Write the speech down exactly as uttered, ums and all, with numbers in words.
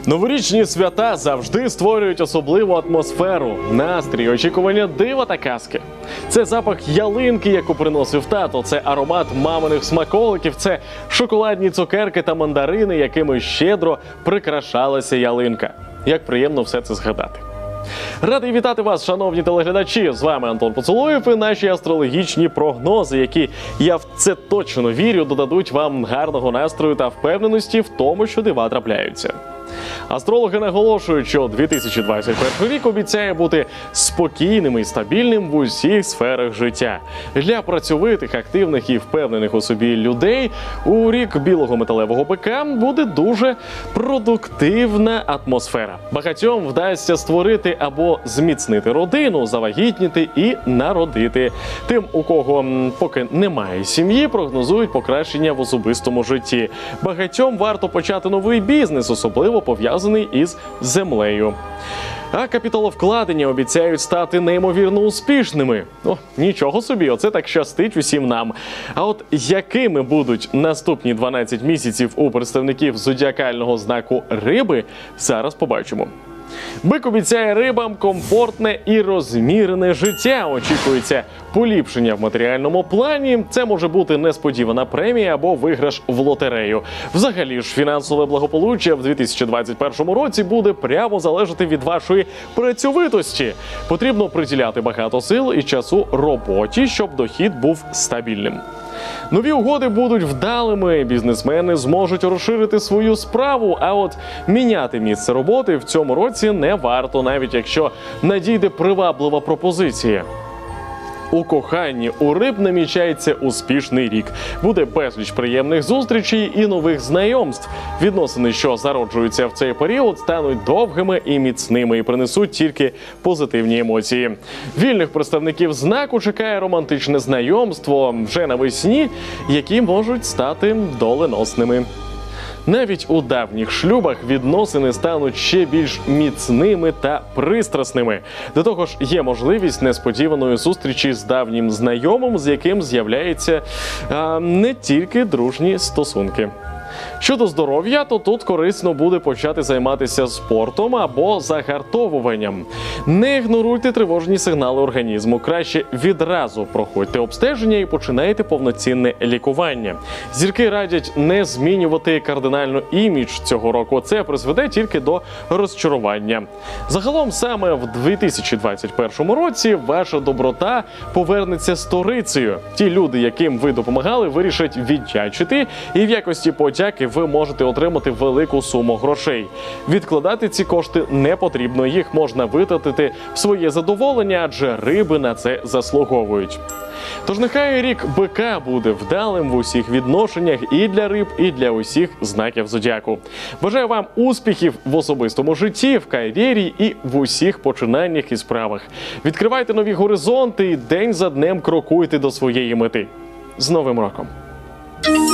Новорічні свята завжди створюють особливу атмосферу, настрій, очікування дива та казки. Це запах ялинки, яку приносив тато, це аромат маминих смаколиків, це шоколадні цукерки та мандарини, якими щедро прикрашалася ялинка. Як приємно все це згадати. Радий вітати вас, шановні телеглядачі! З вами Антон Поцулуєв і наші астрологічні прогнози, які, я в це точно вірю, додадуть вам гарного настрою та впевненості в тому, що дива трапляються. Астрологи наголошують, що дві тисячі двадцять перший рік обіцяє бути спокійним і стабільним в усіх сферах життя. Для працьовитих, активних і впевнених у собі людей у рік білого металевого бика буде дуже продуктивна атмосфера. Багатьом вдасться створити або зміцнити родину, завагітніти і народити. Тим, у кого поки немає сім'ї, прогнозують покращення в особистому житті. Багатьом варто почати новий бізнес, особливо пов'язаний із землею. А капіталовкладення обіцяють стати неймовірно успішними. О, нічого собі, оце так щастить усім нам. А от якими будуть наступні дванадцять місяців у представників зодіакального знаку Риби, зараз побачимо. Бик обіцяє рибам комфортне і розмірене життя. Очікується поліпшення в матеріальному плані. Це може бути несподівана премія або виграш в лотерею. Взагалі ж фінансове благополуччя в дві тисячі двадцять першому році буде прямо залежати від вашої працьовитості. Потрібно приділяти багато сил і часу роботі, щоб дохід був стабільним. Нові угоди будуть вдалими, бізнесмени зможуть розширити свою справу, а от міняти місце роботи в цьому році не варто, навіть якщо надійде приваблива пропозиція. У коханні у риб намічається успішний рік. Буде безліч приємних зустрічей і нових знайомств. Відносини, що зароджуються в цей період, стануть довгими і міцними і принесуть тільки позитивні емоції. Вільних представників знаку чекає романтичне знайомство вже навесні, які можуть стати доленосними. Навіть у давніх шлюбах відносини стануть ще більш міцними та пристрасними. До того ж, є можливість несподіваної зустрічі з давнім знайомим, з яким з'являються не тільки дружні стосунки. Щодо здоров'я, то тут корисно буде почати займатися спортом або загартовуванням. Не ігноруйте тривожні сигнали організму. Краще відразу проходьте обстеження і починайте повноцінне лікування. Зірки радять не змінювати кардинально імідж цього року. Це призведе тільки до розчарування. Загалом саме в дві тисячі двадцять першому році ваша доброта повернеться сторицею. Ті люди, яким ви допомагали, вирішать віддячити, і в якості подяки ви можете отримати велику суму грошей. Відкладати ці кошти не потрібно, їх можна витратити в своє задоволення, адже риби на це заслуговують. Тож нехай рік бика буде вдалим в усіх відношеннях і для риб, і для усіх знаків зодіаку. Бажаю вам успіхів в особистому житті, в кар'єрі і в усіх починаннях і справах. Відкривайте нові горизонти і день за днем крокуйте до своєї мети. З Новим роком!